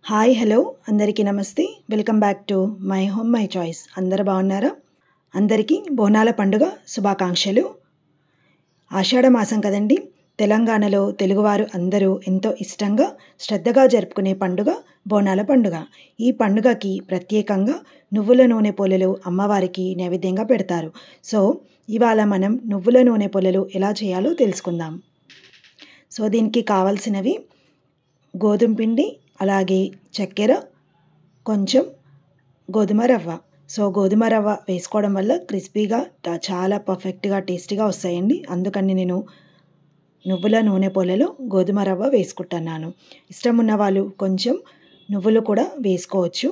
Hi hello అందరికీ నమస్తే welcome back to my home my choice. అందరు బాగున్నారా? అందరికీ బోనాల పండుగ శుభాకాంక్షలు. ఆషాఢ మాసం కదండి. తెలంగాణలో తెలుగువారు అందరూ ఎంతో ఇష్టంగా శ్రద్ధగా జరుపుకునే పండుగ బోనాల పండుగ. ఈ పండుగకి ప్రత్యేకంగా నువ్వుల నూనె పొలలు అమ్మవారికి నైవేద్యంగా పెడతారు. సో ఇవాళ మనం నువ్వుల నూనె పొలలు ఎలా చేయాలో తెలుసుకుందాం. సో దీనికి కావాల్సినవి గోధుమ పిండి, అలాగే చక్కెర, కొంచెం గోధుమ రవ్వ. సో గోధుమ రవ్వ వేసుకోవడం వల్ల క్రిస్పీగా చాలా పర్ఫెక్ట్గా టేస్టీగా వస్తాయండి. అందుకని నేను నువ్వుల నూనె పొలలో గోధుమ రవ్వ వేసుకుంటున్నాను. ఇష్టం ఉన్న వాళ్ళు కొంచెం నువ్వులు కూడా వేసుకోవచ్చు.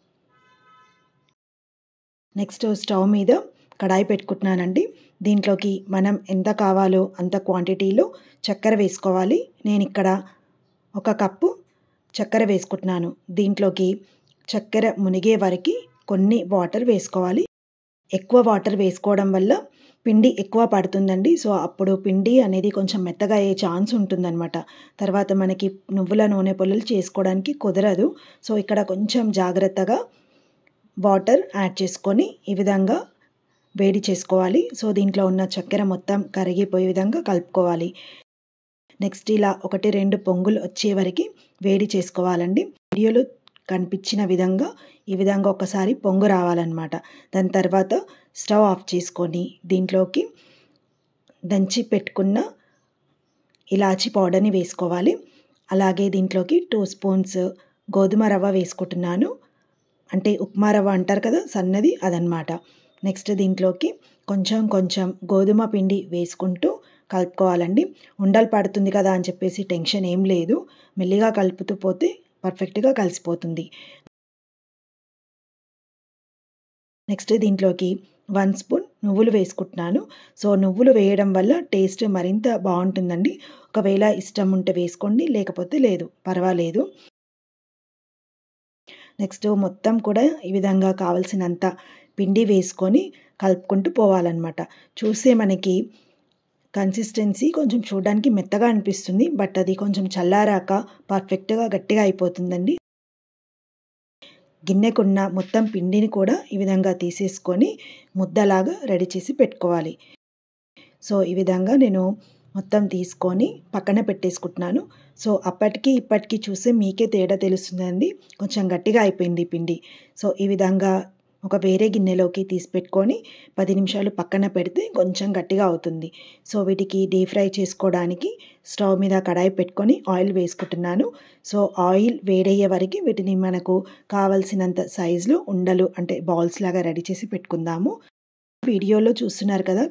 నెక్స్ట్ స్టవ్ మీద కడాయి పెట్టుకుంటున్నానండి. దీంట్లోకి మనం ఎంత కావాలో అంత క్వాంటిటీలో చక్కెర వేసుకోవాలి. నేను ఇక్కడ 1 కప్పు చక్కెర వేసుకుంటున్నాను. దీంట్లోకి చక్కెర మునిగే వరకు కొన్ని వాటర్ వేసుకోవాలి. ఎక్కువ వాటర్ వేసుకోవడం వల్ల పిండి ఎక్కువ పడుతుందండి. సో అప్పుడు పిండి అనేది కొంచెం మెత్తగా అయ్యే ఛాన్స్ ఉంటుందన్నమాట. తర్వాత మనకి నువ్వుల నూనె పొలలు చేసుకోవడానికి కుదరదు. సో ఇక్కడ కొంచెం జాగ్రత్తగా వాటర్ యాడ్ చేసుకొని ఈ విధంగా వేడి చేసుకోవాలి. సో దీంట్లో ఉన్న చక్కెర మొత్తం కరిగిపోయే విధంగా కలుపుకోవాలి. నెక్స్ట్ ఇలా 1-2 పొంగులు వచ్చే వరకు వేడి చేసుకోవాలండి. వీడియోలో కనిపించిన విధంగా ఈ విధంగా ఒకసారి పొంగు రావాలన్నమాట. దాని తర్వాత స్టవ్ ఆఫ్ చేసుకొని దీంట్లోకి దంచి పెట్టుకున్న ఇలాచీ పౌడర్ని వేసుకోవాలి. అలాగే దీంట్లోకి 2 స్పూన్స్ గోధుమ రవ్వ వేసుకుంటున్నాను. అంటే ఉప్మా రవ్వ అంటారు కదా, సన్నది, అదనమాట. నెక్స్ట్ దీంట్లోకి కొంచెం గోధుమ పిండి వేసుకుంటూ కలుపుకోవాలండి. ఉండలు పడుతుంది కదా అని చెప్పేసి టెన్షన్ ఏం లేదు. మెల్లిగా కలుపుతూ పోతే పర్ఫెక్ట్గా కలిసిపోతుంది. నెక్స్ట్ దీంట్లోకి 1 స్పూన్ నువ్వులు వేసుకుంటున్నాను. సో నువ్వులు వేయడం వల్ల టేస్ట్ మరింత బాగుంటుందండి. ఒకవేళ ఇష్టం ఉంటే వేసుకోండి, లేకపోతే లేదు, పర్వాలేదు. నెక్స్ట్ మొత్తం కూడా ఈ విధంగా కావలసినంత పిండి వేసుకొని కలుపుకుంటూ పోవాలన్నమాట. చూస్తే మనకి కన్సిస్టెన్సీ కొంచెం చూడడానికి మెత్తగా అనిపిస్తుంది. బట్ అది కొంచెం చల్లారాక పర్ఫెక్ట్గా గట్టిగా అయిపోతుందండి. గిన్నెకున్న మొత్తం పిండిని కూడా ఈ విధంగా తీసేసుకొని ముద్దలాగా రెడీ చేసి పెట్టుకోవాలి. సో ఈ విధంగా నేను మొత్తం తీసుకొని పక్కన పెట్టేసుకుంటున్నాను. సో అప్పటికి ఇప్పటికి చూస్తే మీకే తేడా తెలుస్తుందండి. కొంచెం గట్టిగా అయిపోయింది పిండి. సో ఈ విధంగా ఒక వేరే గిన్నెలోకి తీసి పెట్టుకొని 10 నిమిషాలు పక్కన పెడితే కొంచెం గట్టిగా అవుతుంది. సో వీటికి డీప్ ఫ్రై చేసుకోవడానికి స్టవ్ మీద కడాయి పెట్టుకొని ఆయిల్ వేసుకుంటున్నాను. సో ఆయిల్ వేడయ్యే వరకు వీటిని మనకు కావలసినంత సైజులో ఉండలు అంటే బాల్స్ లాగా రెడీ చేసి పెట్టుకుందాము. వీడియోలో చూస్తున్నారు కదా,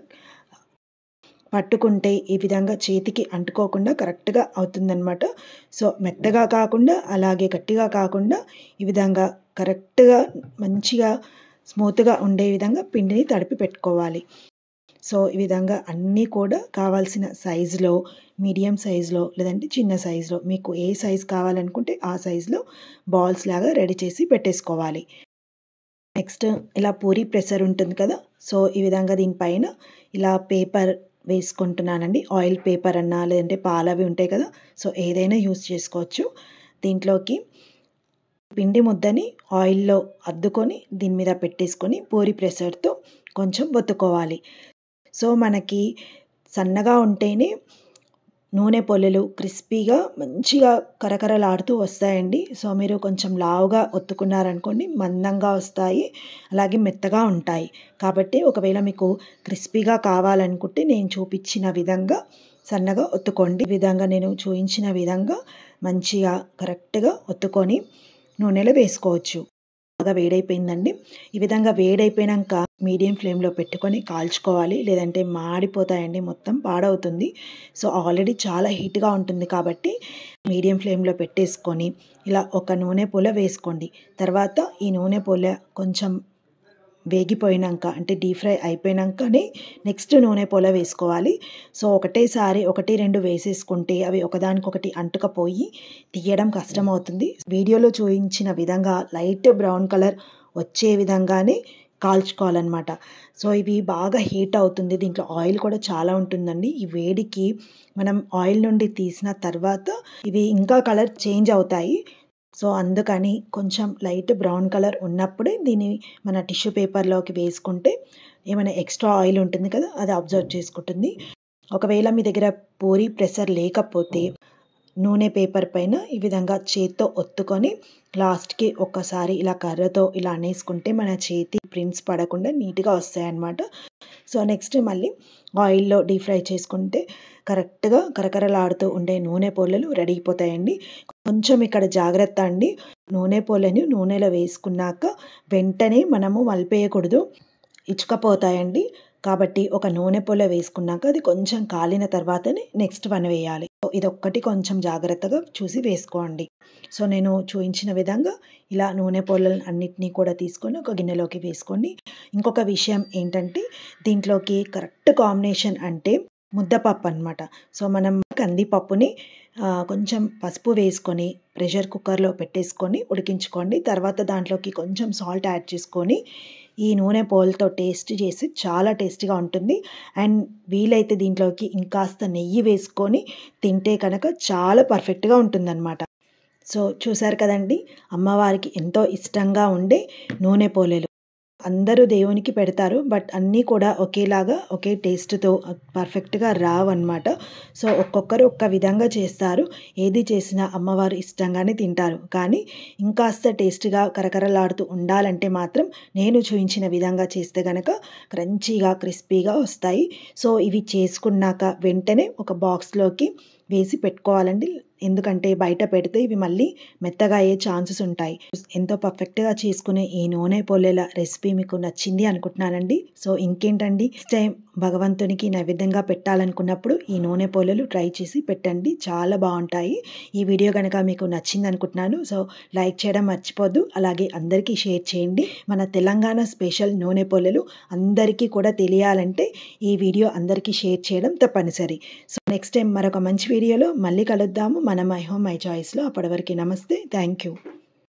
పట్టుకుంటే ఈ విధంగా చేతికి అంటుకోకుండా కరెక్ట్గా అవుతుందన్నమాట. సో మెత్తగా కాకుండా అలాగే గట్టిగా కాకుండా ఈ విధంగా కరెక్ట్గా మంచిగా స్మూత్గా ఉండే విధంగా పిండిని తడిపి పెట్టుకోవాలి. సో ఈ విధంగా అన్నీ కూడా కావాల్సిన సైజులో, మీడియం సైజులో లేదంటే చిన్న సైజులో మీకు ఏ సైజు కావాలనుకుంటే ఆ సైజులో బాల్స్ లాగా రెడీ చేసి పెట్టేసుకోవాలి. నెక్స్ట్ ఇలా పూరీ ప్రెషర్ ఉంటుంది కదా, సో ఈ విధంగా దీనిపైన ఇలా పేపర్ వేసుకుంటున్నానండి. ఆయిల్ పేపర్ అన్నా లేదంటే పాలవి ఉంటాయి కదా, సో ఏదైనా యూస్ చేసుకోవచ్చు. దీంట్లోకి పిండి ముద్దని ఆయిల్లో అద్దుకొని దీని మీద పెట్టేసుకొని పూరీ ప్రెషర్తో కొంచెం ఒత్తుకోవాలి. సో మనకి సన్నగా ఉంటేనే నూనె పొలలు క్రిస్పీగా మంచిగా కరకరలాడుతూ వస్తాయండి. సో మీరు కొంచెం లావుగా ఒత్తుకున్నారనుకోండి మందంగా వస్తాయి, అలాగే మెత్తగా ఉంటాయి. కాబట్టి ఒకవేళ మీకు క్రిస్పీగా కావాలనుకుంటే నేను చూపించిన విధంగా సన్నగా ఒత్తుకోండి. ఈ విధంగా నేను చూపించిన విధంగా మంచిగా కరెక్ట్గా ఒత్తుకొని నూనెలో వేసుకోవచ్చు. బాగా వేడైపోయిందండి. ఈ విధంగా వేడైపోయాక మీడియం ఫ్లేమ్లో పెట్టుకొని కాల్చుకోవాలి, లేదంటే మాడిపోతాయండి, మొత్తం పాడవుతుంది. సో ఆల్రెడీ చాలా హీట్గా ఉంటుంది కాబట్టి మీడియం ఫ్లేమ్లో పెట్టేసుకొని ఇలా ఒక నూనె పొల వేసుకోండి. తర్వాత ఈ నూనె పొల కొంచెం వేగిపోయినాక అంటే డీప్ ఫ్రై అయిపోయినాకనే నెక్స్ట్ నూనె పొల వేసుకోవాలి. సో ఒకటేసారి 1-2 వేసేసుకుంటే అవి ఒకదానికొకటి అంటుకపోయి తీయడం కష్టమవుతుంది. వీడియోలో చూపించిన విధంగా లైట్ బ్రౌన్ కలర్ వచ్చే విధంగానే కాల్చుకోవాలన్నమాట. సో ఇవి బాగా హీట్ అవుతుంది. దీంట్లో ఆయిల్ కూడా చాలా ఉంటుందండి. ఈ వేడికి మనం ఆయిల్ నుండి తీసిన తర్వాత ఇవి ఇంకా కలర్ చేంజ్ అవుతాయి. సో అందుకని కొంచెం లైట్ బ్రౌన్ కలర్ ఉన్నప్పుడే దీన్ని మన టిష్యూ పేపర్లోకి వేసుకుంటే ఏమైనా ఎక్స్ట్రా ఆయిల్ ఉంటుంది కదా, అది అబ్జర్వ్ చేసుకుంటుంది. ఒకవేళ మీ దగ్గర పూరి ప్రెషర్ లేకపోతే నూనె పేపర్ పైన ఈ విధంగా చేత్తో ఒత్తుకొని లాస్ట్కి ఒక్కసారి ఇలా కర్రతో ఇలా అనేసుకుంటే మన చేతి ప్రింట్స్ పడకుండా నీట్గా వస్తాయన్నమాట. సో నెక్స్ట్ మళ్ళీ ఆయిల్లో డీప్ ఫ్రై చేసుకుంటే కరెక్ట్గా కరకరలాడుతూ ఉండే నూనె పోలలు రెడీ అయిపోతాయండి. కొంచెం ఇక్కడ జాగ్రత్త అండి, నూనె పోలని నూనెలో వేసుకున్నాక వెంటనే మనము మలిపేయకూడదు, ఇచ్చుకపోతాయండి. కాబట్టి ఒక నూనె పొల వేసుకున్నాక అది కొంచెం కాలిన తర్వాతనే నెక్స్ట్ వన్ వేయాలి. ఇదొక్కటి కొంచెం జాగ్రత్తగా చూసి వేసుకోండి. సో నేను చూపించిన విధంగా ఇలా నూనె పొలను అన్నిటినీ కూడా తీసుకొని ఒక గిన్నెలోకి వేసుకోండి. ఇంకొక విషయం ఏంటంటే దీంట్లోకి కరెక్ట్ కాంబినేషన్ అంటే ముద్దపప్పు అనమాట. సో మనం కందిపప్పుని కొంచెం పసుపు వేసుకొని ప్రెషర్ కుక్కర్లో పెట్టేసుకొని ఉడికించుకోండి. తర్వాత దాంట్లోకి కొంచెం సాల్ట్ యాడ్ చేసుకొని ఈ నూనె పోలతో టేస్ట్ చేసి చాలా టేస్టీగా ఉంటుంది. అండ్ వీలైతే దీంట్లోకి ఇంకాస్త నెయ్యి వేసుకొని తింటే కనుక చాలా పర్ఫెక్ట్గా ఉంటుందన్నమాట. సో చూసారు కదండి, అమ్మవారికి ఎంతో ఇష్టంగా ఉండే నూనె పోలేలు. అందరూ దేవునికి పెడతారు, బట్ అన్నీ కూడా ఒకేలాగా ఒకే టేస్ట్తో పర్ఫెక్ట్గా రావన్నమాట. సో ఒక్కొక్కరు ఒక్క విధంగా చేస్తారు, ఏది చేసినా అమ్మవారు ఇష్టంగానే తింటారు. కానీ ఇంకాస్త టేస్ట్గా కరకరలాడుతూ ఉండాలంటే మాత్రం నేను చూపించిన విధంగా చేస్తే కనుక క్రంచీగా క్రిస్పీగా వస్తాయి. సో ఇవి చేసుకున్నాక వెంటనే ఒక బాక్స్లోకి వేసి పెట్టుకోవాలండి, ఎందుకంటే బయట పెడితే ఇవి మళ్ళీ మెత్తగా అయ్యే ఛాన్సెస్ ఉంటాయి. ఎంతో పర్ఫెక్ట్గా చేసుకునే ఈ నూనె పోలేల రెసిపీ మీకు నచ్చింది అనుకుంటున్నానండి. సో ఇంకేంటండి, నెక్స్ట్ టైం భగవంతునికి నైవేద్యంగా పెట్టాలనుకున్నప్పుడు ఈ నూనె పోలేలు ట్రై చేసి పెట్టండి, చాలా బాగుంటాయి. ఈ వీడియో కనుక మీకు నచ్చింది అనుకుంటున్నాను. సో లైక్ చేయడం మర్చిపోద్దు, అలాగే అందరికీ షేర్ చేయండి. మన తెలంగాణ స్పెషల్ నూనె పోలేలు అందరికీ కూడా తెలియాలంటే ఈ వీడియో అందరికీ షేర్ చేయడం తప్పనిసరి. సో నెక్స్ట్ టైం మరొక మంచి వీడియోలో మళ్ళీ కలుద్దాము మన మై హోమ్ మై చాయిస్లో. అప్పటి వరకు నమస్తే, థ్యాంక్ యూ.